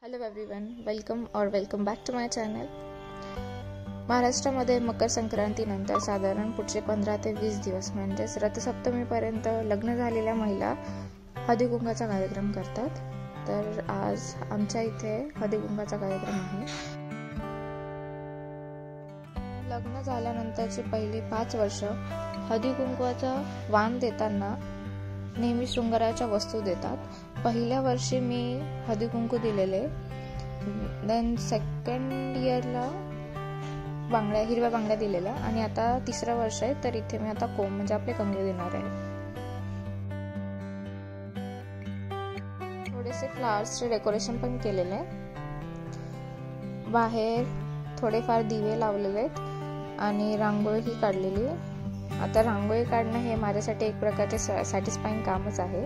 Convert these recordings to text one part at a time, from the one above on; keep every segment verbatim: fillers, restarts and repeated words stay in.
Hello everyone, welcome और welcome back to my channel. महाराष्ट्रामध्ये मकर संक्रांतीनंतर साधारण पुढचे पंधरा ते वीस दिवस म्हणजेच रथसप्तमीपर्यंत लग्न झालेल्या महिला हळदीकुंकाचा कार्यक्रम करतात. तर आज आमच्या इथे हळदीकुंकाचा कार्यक्रम आहे. लग्न झाल्यानंतरची पहिली पाच वर्ष हळदीकुंकवाचा वाण देताना नेहमी शृंगाराच्या वस्तू देतात. पहिल्या वर्षी मी हळदीकुंकू दिलेले, देन सेकंड इयरला बांगड्या हिरव्या बांगड्या दिलेल्या आणि आता तिसरं वर्ष आहे तर इथे मी आता कोंब म्हणजे आपले कंगवे देणार आहे. थोडेसे फ्लावर्सचे डेकोरेशन पण केलेले आहे. बाहेर थोडेफार दिवे लावलेले आहेत आणि रांगोळी काढलेली. आता रांगोळी काढणं हे माझ्यासाठी एक प्रकारचे सॅटिस्फाईंग कामच आहे.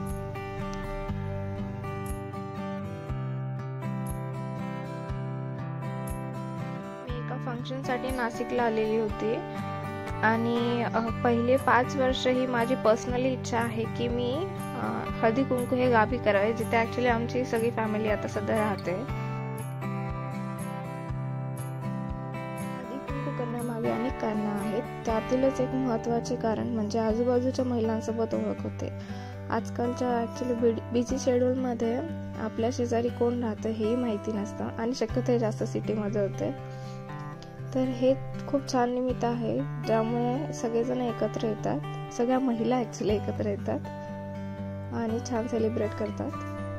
मी एका फंक्शनसाठी नाशिकला आलेली होती आणि पहिले पाच वर्ष ही माझी पर्सनली इच्छा आहे की मी हळदी कुंकू हे गावी करावे, जिथे ऍक्च्युली आमची सगळी फॅमिली आता सध्या राहते. करण्यामागे अनेक कारणं आहेत. त्यातीलच एक महत्त्वाचे कारण म्हणजे आजूबाजूच्या महिलांसोबत ओळख होते. आजकालच्या ॲक्च्युली बिझी शेड्यूलमध्ये आपल्या शेजारी कोण राहतं हेही माहिती नसतं आणि शक्यतो हे जास्त सिटीमध्ये होते. तर हे खूप छान निमित्त आहे ज्यामुळे सगळेजण एकत्र येतात, सगळ्या महिला ॲक्च्युली एकत्र येतात आणि छान सेलिब्रेट करतात.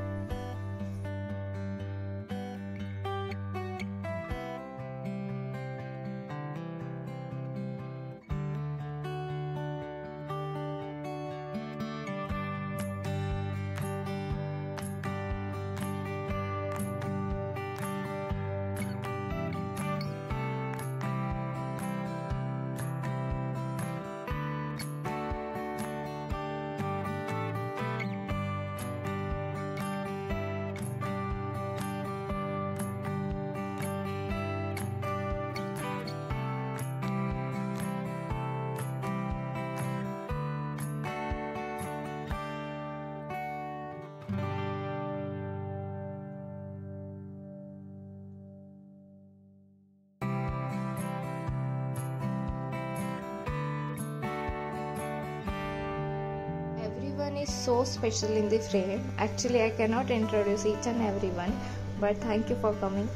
Everyone is so special in the frame. Actually, I cannot introduce each and everyone, but thank you for coming.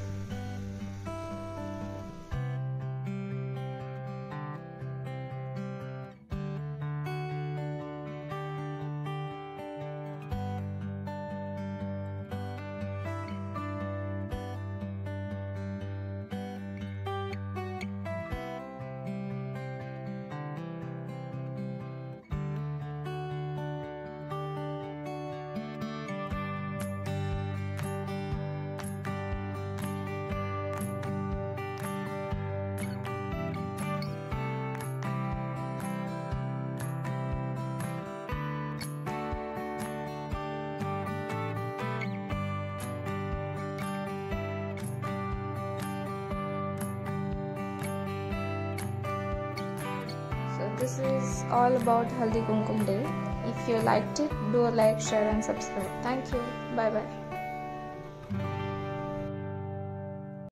This is all about Haldi Kumkum Day. If you liked it, do a like, share and subscribe. Thank you. Bye bye.